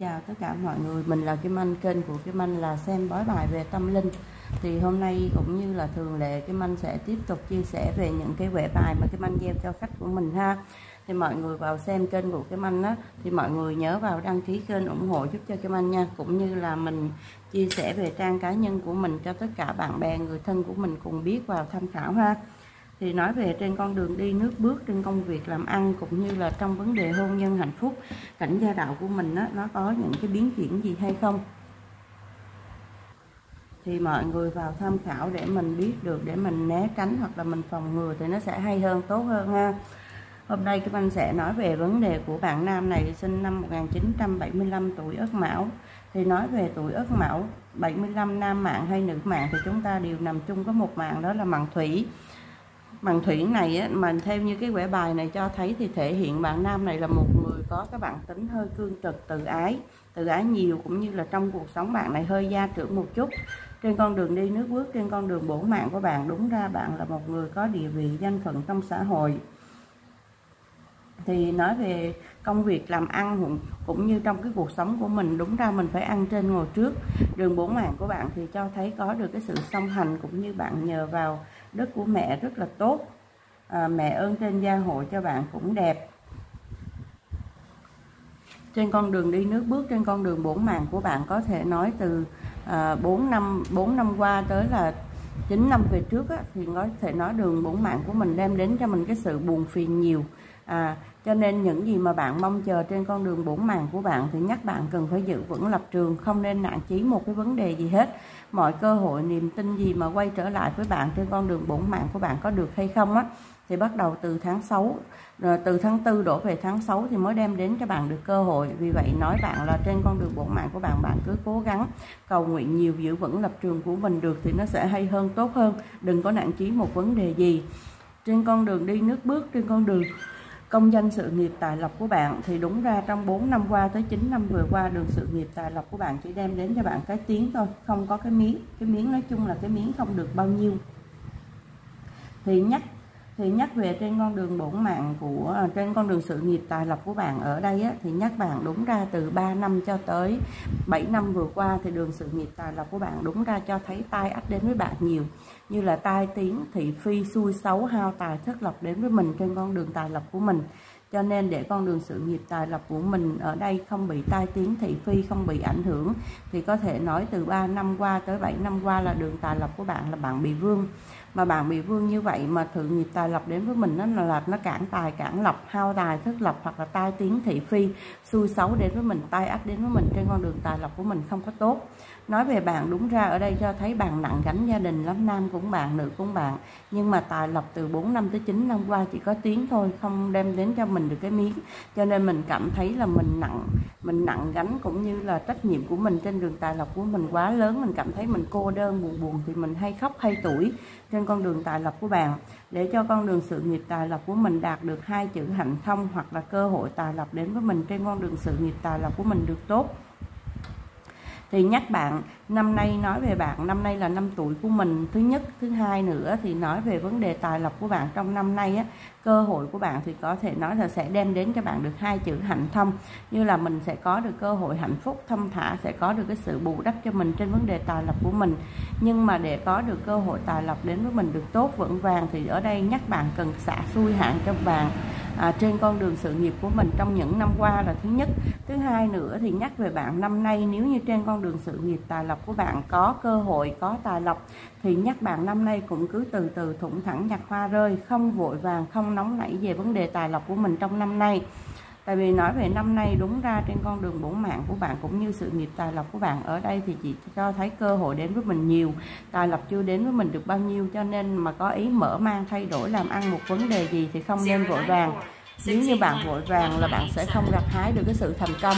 Chào tất cả mọi người, mình là Kim Anh, kênh của Kim Anh là xem bói bài về tâm linh. Thì hôm nay cũng như là thường lệ, Kim Anh sẽ tiếp tục chia sẻ về những cái quẻ bài mà Kim Anh gieo cho khách của mình ha. Thì mọi người vào xem kênh của Kim Anh á, thì mọi người nhớ vào đăng ký kênh ủng hộ giúp cho Kim Anh nha. Cũng như là mình chia sẻ về trang cá nhân của mình cho tất cả bạn bè, người thân của mình cùng biết vào tham khảo ha. Thì nói về trên con đường đi nước bước, trên công việc làm ăn, cũng như là trong vấn đề hôn nhân hạnh phúc, cảnh gia đạo của mình á, nó có những cái biến chuyển gì hay không, thì mọi người vào tham khảo để mình biết được, để mình né tránh hoặc là mình phòng ngừa thì nó sẽ hay hơn, tốt hơn ha. Hôm nay các anh sẽ nói về vấn đề của bạn nam này, sinh năm 1975, tuổi Ất Mão. Thì nói về tuổi Ất Mão 75, nam mạng hay nữ mạng thì chúng ta đều nằm chung có một mạng, đó là mạng thủy. Mạng thủy này á, mà theo như cái quẻ bài này cho thấy thì thể hiện bạn nam này là một người có cái bản tính hơi cương trực, tự ái nhiều, cũng như là trong cuộc sống bạn này hơi gia trưởng một chút. Trên con đường đi nước bước, trên con đường bổ mạng của bạn, đúng ra bạn là một người có địa vị danh phận trong xã hội. Thì nói về công việc làm ăn cũng như trong cái cuộc sống của mình, đúng ra mình phải ăn trên ngồi trước. Đường bổ mạng của bạn thì cho thấy có được cái sự song hành, cũng như bạn nhờ vào đất của mẹ rất là tốt. Mẹ ơn trên gia hộ cho bạn cũng đẹp. Trên con đường đi nước bước, trên con đường bổ mạng của bạn, có thể nói từ 4 năm qua tới là 9 năm về trước á, thì có thể nói đường bổ mạng của mình đem đến cho mình cái sự buồn phiền nhiều. Cho nên những gì mà bạn mong chờ trên con đường bổn mạng của bạn thì nhắc bạn cần phải giữ vững lập trường, không nên nản chí một cái vấn đề gì hết. Mọi cơ hội, niềm tin gì mà quay trở lại với bạn trên con đường bổn mạng của bạn có được hay không á, thì bắt đầu từ tháng 6, từ tháng 4 đổ về tháng 6 thì mới đem đến cho bạn được cơ hội. Vì vậy nói bạn là trên con đường bổn mạng của bạn, bạn cứ cố gắng cầu nguyện nhiều, giữ vững lập trường của mình được thì nó sẽ hay hơn, tốt hơn. Đừng có nản chí một vấn đề gì. Trên con đường đi nước bước, trên con đường công danh sự nghiệp tài lộc của bạn thì đúng ra trong 4 năm qua tới 9 năm vừa qua, đường sự nghiệp tài lộc của bạn chỉ đem đến cho bạn cái tiếng thôi, không có cái miếng nói chung là cái miếng không được bao nhiêu. Thì nhắc về trên con đường bổn mạng của trên con đường sự nghiệp tài lộc của bạn ở đây á, thì nhắc bạn đúng ra từ 3 năm cho tới 7 năm vừa qua thì đường sự nghiệp tài lộc của bạn đúng ra cho thấy tai ách đến với bạn nhiều, như là tai tiếng, thị phi, xui xấu, hao tài, thất lộc đến với mình trên con đường tài lộc của mình. Cho nên để con đường sự nghiệp tài lộc của mình ở đây không bị tai tiếng, thị phi, không bị ảnh hưởng, thì có thể nói từ 3 năm qua tới 7 năm qua là đường tài lộc của bạn là bạn bị vương. Mà bạn bị vương như vậy mà sự nghiệp tài lộc đến với mình nó là nó cản tài, cản lộc, hao tài, thất lộc, hoặc là tai tiếng, thị phi, xui xấu đến với mình, tai ách đến với mình trên con đường tài lộc của mình không có tốt. Nói về bạn đúng ra ở đây cho thấy bạn nặng gánh gia đình lắm, nam cũng bạn, nữ cũng bạn, nhưng mà tài lộc từ 4 năm tới 9 năm qua chỉ có tiếng thôi, không đem đến cho mình được cái miếng. Cho nên mình cảm thấy là mình nặng gánh, cũng như là trách nhiệm của mình trên đường tài lộc của mình quá lớn. Mình cảm thấy mình cô đơn, buồn thì mình hay khóc hay tủi trên con đường tài lộc của bạn. Để cho con đường sự nghiệp tài lộc của mình đạt được 2 chữ hạnh thông, hoặc là cơ hội tài lộc đến với mình trên con đường sự nghiệp tài lộc của mình được tốt, thì nhắc bạn năm nay, nói về bạn năm nay là năm tuổi của mình. Thứ nhất, thứ hai nữa thì nói về vấn đề tài lộc của bạn trong năm nay á, cơ hội của bạn thì có thể nói là sẽ đem đến cho bạn được 2 chữ hạnh thông, như là mình sẽ có được cơ hội hạnh phúc thong thả, sẽ có được cái sự bù đắp cho mình trên vấn đề tài lộc của mình. Nhưng mà để có được cơ hội tài lộc đến với mình được tốt vững vàng thì ở đây nhắc bạn cần xả xui hạn cho bạn trên con đường sự nghiệp của mình trong những năm qua là thứ nhất. Thứ hai nữa thì nhắc về bạn năm nay, nếu như trên con đường sự nghiệp tài lộc của bạn có cơ hội, có tài lộc, thì nhắc bạn năm nay cũng cứ từ từ, thủng thẳng nhặt hoa rơi, không vội vàng, không nóng nảy về vấn đề tài lộc của mình trong năm nay. Tại vì nói về năm nay đúng ra trên con đường bổn mạng của bạn cũng như sự nghiệp tài lộc của bạn ở đây thì chỉ cho thấy cơ hội đến với mình nhiều, tài lộc chưa đến với mình được bao nhiêu. Cho nên mà có ý mở mang thay đổi làm ăn một vấn đề gì thì không nên vội vàng. Nếu như bạn vội vàng là bạn sẽ không gặt hái được cái sự thành công.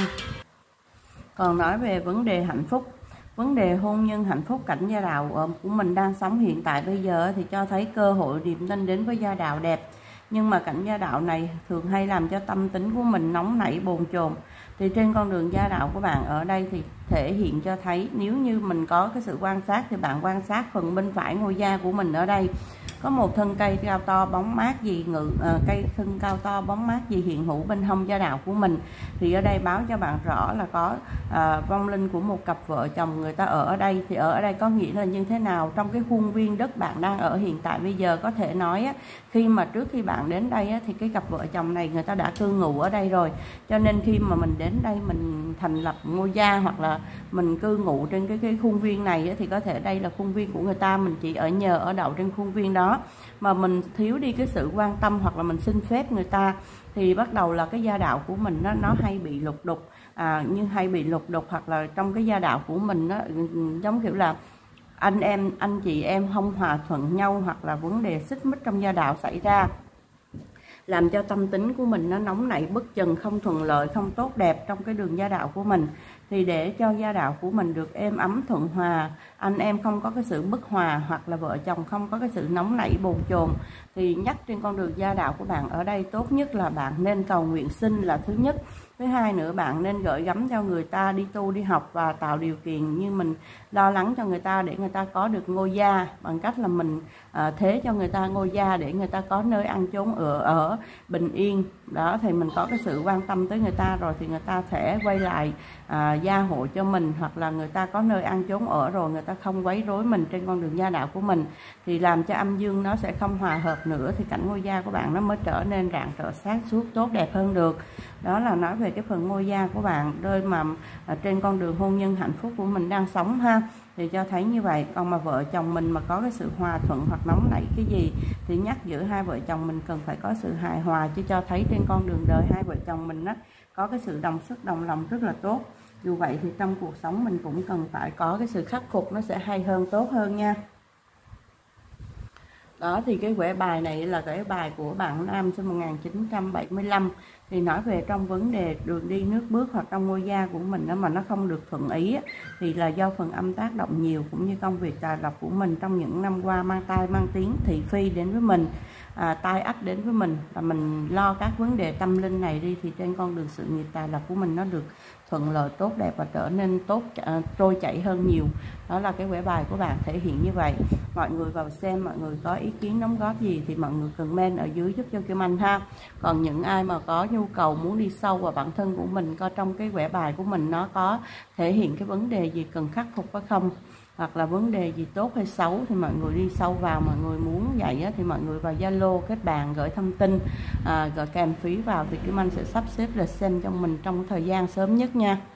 Còn nói về vấn đề hạnh phúc, vấn đề hôn nhân hạnh phúc, cảnh gia đạo của mình đang sống hiện tại bây giờ thì cho thấy cơ hội niềm tin đến với gia đạo đẹp. Nhưng mà cảnh gia đạo này thường hay làm cho tâm tính của mình nóng nảy, bồn chồn. Thì trên con đường gia đạo của bạn ở đây thì thể hiện cho thấy, nếu như mình có cái sự quan sát thì bạn quan sát phần bên phải ngôi gia của mình ở đây, có một thân cây cao to bóng mát gì cây thân cao to bóng mát gì hiện hữu bên hông gia đạo của mình. Thì ở đây báo cho bạn rõ là có vong linh của một cặp vợ chồng người ta ở đây. Thì ở đây có nghĩa là như thế nào? Trong cái khuôn viên đất bạn đang ở hiện tại bây giờ, có thể nói khi mà trước khi bạn đến đây thì cái cặp vợ chồng này người ta đã cư ngụ ở đây rồi. Cho nên khi mà mình đến đây mình thành lập ngôi gia hoặc là mình cư ngụ trên cái khuôn viên này thì có thể đây là khuôn viên của người ta, mình chỉ ở nhờ ở đậu trên khuôn viên đó mà mình thiếu đi cái sự quan tâm hoặc là mình xin phép người ta, thì bắt đầu là cái gia đạo của mình nó hay bị lục đục, như hay bị lục đục hoặc là trong cái gia đạo của mình giống kiểu là anh chị em không hòa thuận nhau hoặc là vấn đề xích mích trong gia đạo xảy ra, làm cho tâm tính của mình nó nóng nảy bất chừng, không thuận lợi, không tốt đẹp trong cái đường gia đạo của mình. Thì để cho gia đạo của mình được êm ấm thuận hòa, anh em không có cái sự bất hòa hoặc là vợ chồng không có cái sự nóng nảy bồn chồn, thì nhắc trên con đường gia đạo của bạn ở đây tốt nhất là bạn nên cầu nguyện sinh là thứ nhất. Thứ hai nữa, bạn nên gửi gắm cho người ta đi tu đi học và tạo điều kiện như mình lo lắng cho người ta để người ta có được ngôi gia, bằng cách là mình thế cho người ta ngôi gia để người ta có nơi ăn chốn ở bình yên đó. Thì mình có cái sự quan tâm tới người ta rồi thì người ta sẽ quay lại gia hộ cho mình, hoặc là người ta có nơi ăn chốn ở rồi người ta không quấy rối mình trên con đường gia đạo của mình, thì làm cho âm dương nó sẽ không hòa hợp nữa, thì cảnh ngôi gia của bạn nó mới trở nên rạng rỡ sáng suốt tốt đẹp hơn được. Đó là nói về cái phần ngôi gia của bạn, nơi mà trên con đường hôn nhân hạnh phúc của mình đang sống ha. Thì cho thấy như vậy. Còn mà vợ chồng mình mà có cái sự hòa thuận hoặc nóng nảy cái gì thì nhắc giữa hai vợ chồng mình cần phải có sự hài hòa, chứ cho thấy trên con đường đời hai vợ chồng mình có cái sự đồng sức đồng lòng rất là tốt. Dù vậy thì trong cuộc sống mình cũng cần phải có cái sự khắc phục, nó sẽ hay hơn, tốt hơn nha. Đó thì cái quẻ bài này là quẻ bài của bạn nam sinh 1975, thì nói về trong vấn đề đường đi nước bước hoặc trong ngôi gia của mình mà nó không được thuận ý thì là do phần âm tác động nhiều, cũng như công việc tài lộc của mình trong những năm qua mang tai mang tiếng thị phi đến với mình, tai ách đến với mình, và mình lo các vấn đề tâm linh này đi thì trên con đường sự nghiệp tài lộc của mình nó được thuận lợi tốt đẹp và trở nên tốt, trôi chảy hơn nhiều. Đó là cái quẻ bài của bạn thể hiện như vậy. Mọi người vào xem, mọi người có ý kiến đóng góp gì thì mọi người comment ở dưới giúp cho Kim Anh ha. Còn những ai mà có nhu cầu muốn đi sâu vào bản thân của mình, coi trong cái quẻ bài của mình nó có thể hiện cái vấn đề gì cần khắc phục hay không, hoặc là vấn đề gì tốt hay xấu, thì mọi người đi sâu vào. Mọi người muốn vậy thì mọi người vào Zalo kết bạn gửi thông tin, gửi kèm phí vào thì Kim Anh sẽ sắp xếp lịch xem cho mình trong thời gian sớm nhất nha.